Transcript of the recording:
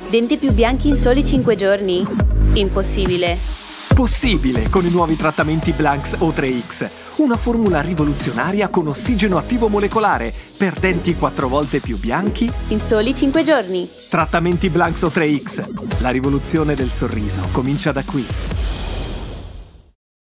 Denti più bianchi in soli 5 giorni? Impossibile. Possibile con i nuovi trattamenti Blanks O3X. Una formula rivoluzionaria con ossigeno attivo molecolare per denti 4 volte più bianchi In soli 5 giorni. Trattamenti Blanks O3X. La rivoluzione del sorriso comincia da qui.